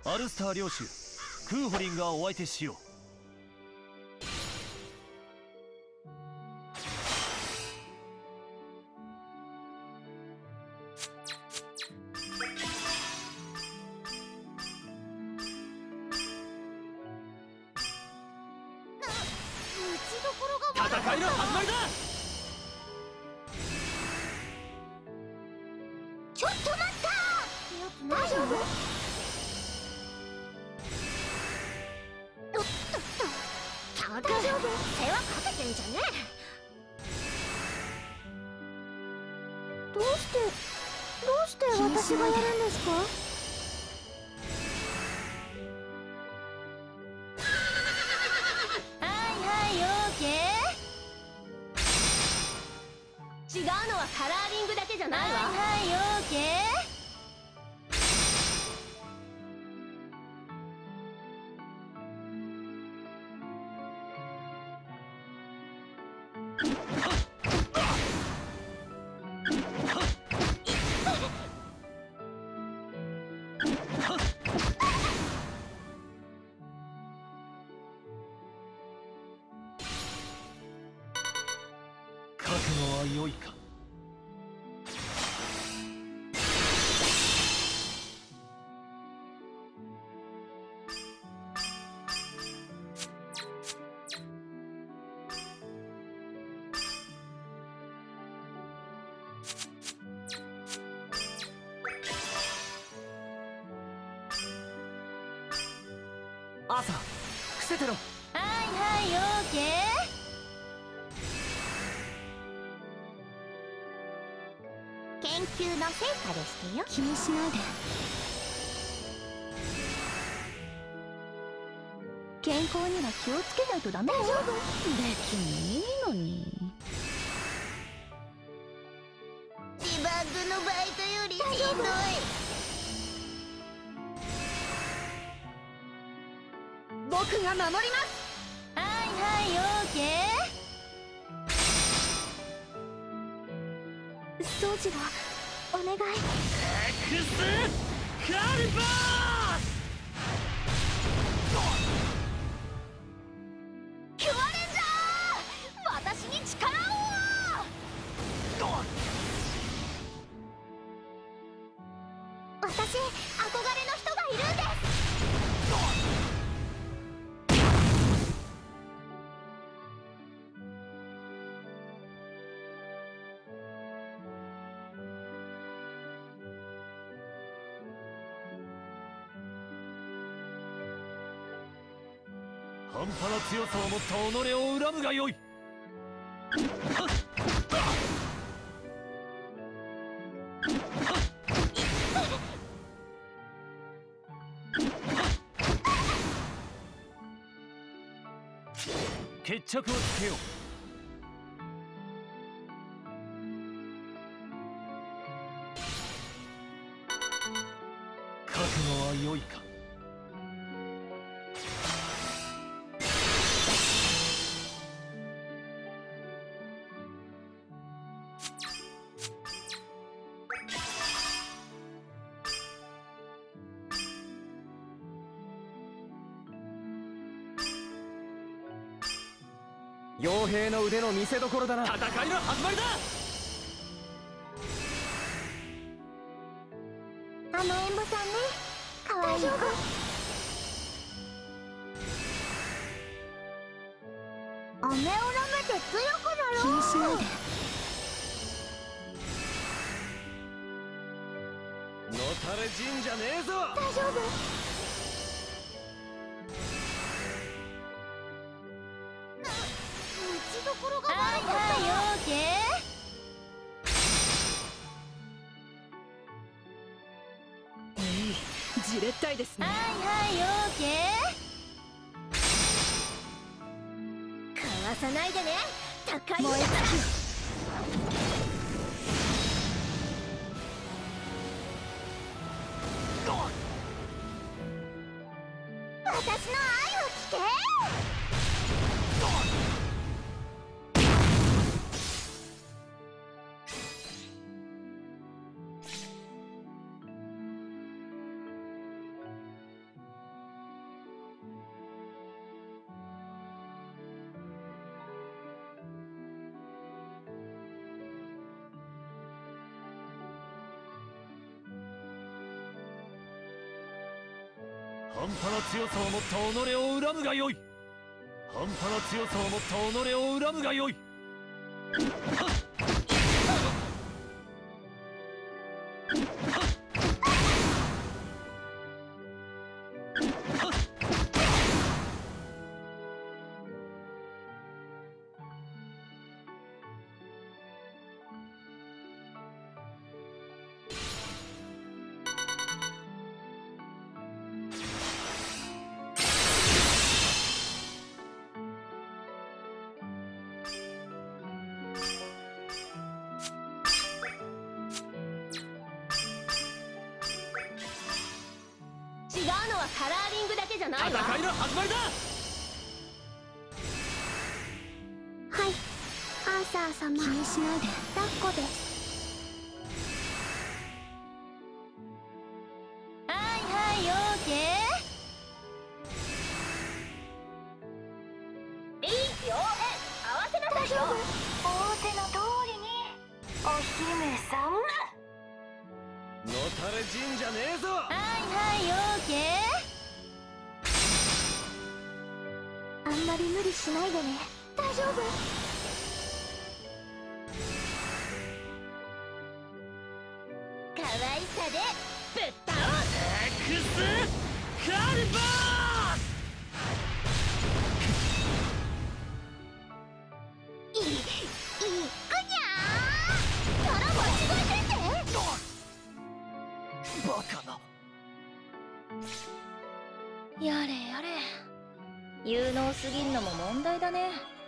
アルスター領主クーホリンがお相手しよう。戦いの始まりだ。 ちょっと待った。大丈夫？大丈夫？手はかけてんじゃねえ。どうして私がやるんですか？ 違うのはカラーリングだけじゃないわ。 はい、オーケー。 覚悟は良いか。アーサー、伏せてろ。 はい、オーケー。研究の成果でしてよ。気にしないで。健康には気をつけないとダメよ。大丈夫？別にいいのに。デバッグのバイトよりしんどい。僕が守ります。はい、オーケー。掃除がお願い。 エクスカリバー！ キュアレンジャー！私に力を！私、憧れの人がいるんです。 半端な強さを持った己を恨むがよい。決着をつけよう。覚悟は良いか。 傭兵の腕の見せ所だな。 戦いの始まりだ。 あのエンボさんね、かわいい子。飴を舐めて強くなろう。気にしないで。 のたれ死んじゃねえぞ。 大丈夫？打ちどころが悪かったよ。はい、オーケー。 じれったいですね。 はい、オーケー。かわさないでね。高い燃え尽き。私の愛を聞け。 半端な強さを持った己を恨むがよい。半端な強さを持った己を恨むがよい。 違うのはカラーリングだけじゃないわ。 戦いの始まりだ。 はい、アーサー様、気にしないで。抱っこです。 はいはい、オーケー。臨機応変、合わせなさいよ。 仰せの通りに。お姫さん。 のたれ死んじゃねえぞ。 はいはい、オーケー。 あんまり無理しないでね。大丈夫。 可愛さでぶっ倒す。 エクスカリバいくにゃー。なら間違えてんで。 バカな。 やれやれ、有能すぎんのも問題だね。